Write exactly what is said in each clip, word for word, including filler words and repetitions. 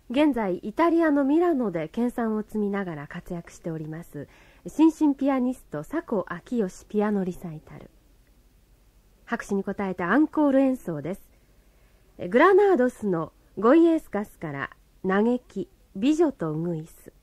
現在イタリアのミラノで研鑽を積みながら活躍しております新進ピアニスト佐古昭義ピアノリサイタル。拍手に応えてアンコール演奏です。グラナードスのゴイエスカスから嘆き美女とウグイス。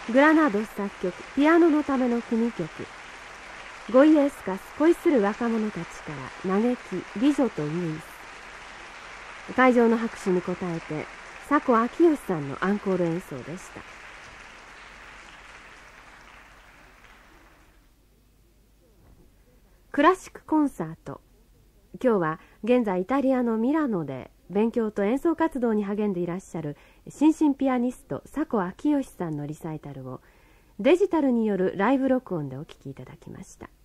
グラナドス作曲ピアノのための組曲、ゴイエスカス恋する若者たちから嘆き美女とユイス。会場の拍手に応えて佐古昭義さんのアンコール演奏でした。クラシックコンサート。今日は現在イタリアのミラノで勉強と演奏活動に励んでいらっしゃる新進ピアニスト佐古昭義さんのリサイタルをデジタルによるライブ録音でお聴きいただきました。